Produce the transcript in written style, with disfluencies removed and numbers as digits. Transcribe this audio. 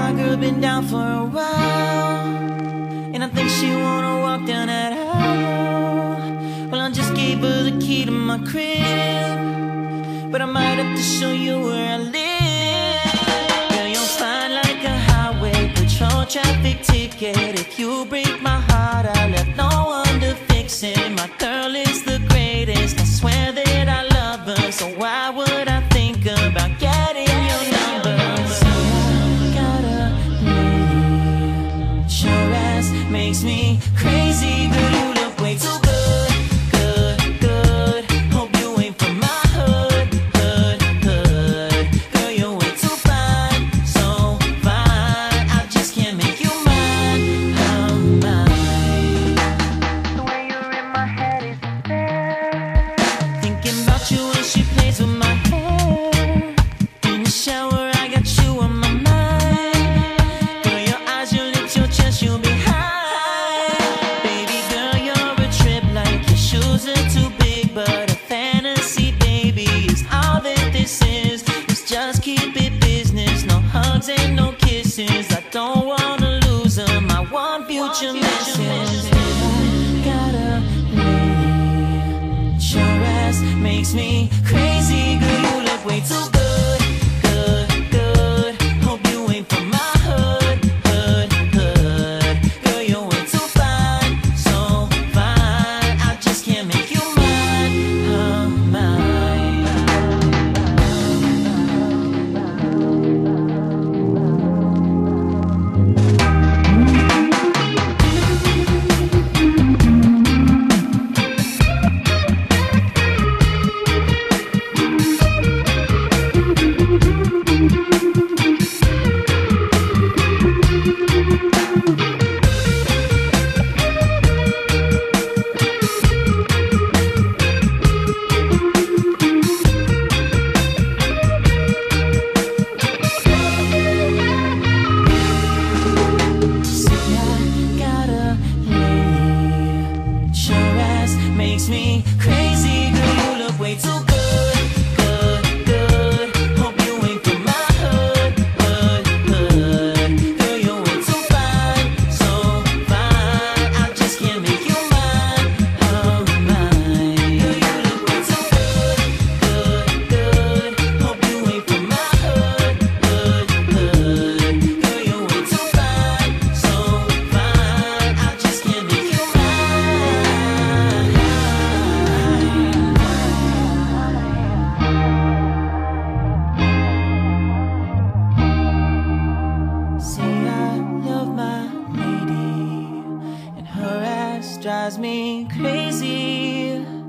My girl been down for a while, and I think she wanna walk down that aisle. Well, I just gave her the key to my crib, but I might have to show you where I live. Girl, you're fine like a highway patrol traffic ticket. If you break my heart, I left no one to fix it. My girl is the greatest, I swear that I love her. So why would I think about getting your number? Makes me crazy, girl, you look way too good, good, good. Hope you ain't from my hood, hood, hood. Girl, you're way too fine, so fine. I just can't make you mine, oh mine. The way you're in my head is unfair. Thinking about you when she plays with my hair. In the shower, I got you on my mind. Girl, your eyes, your lips, your chest, you'll be high. Too big, but a fantasy, baby, is all that this is. Let's just keep it business, no hugs and no kisses. I don't wanna lose them, I want future missions. Got a lady, your ass makes me crazy, girl, you look way too good, good, good. Hope you ain't from my hood, hood, hood. Girl, you're way too fine, so fine. I just can't make you makes me crazy, girl, you look way too good, good, good. Hope you ain't from my hood, hood, hood. Girl, you're way too fine, so fine. I just can't make you mine, oh mine. Girl, you look way too good, good, good. Hope you ain't from my hood, hood, hood. Girl, you're way too fine, so fine. I just can't make you mine. Drives me crazy.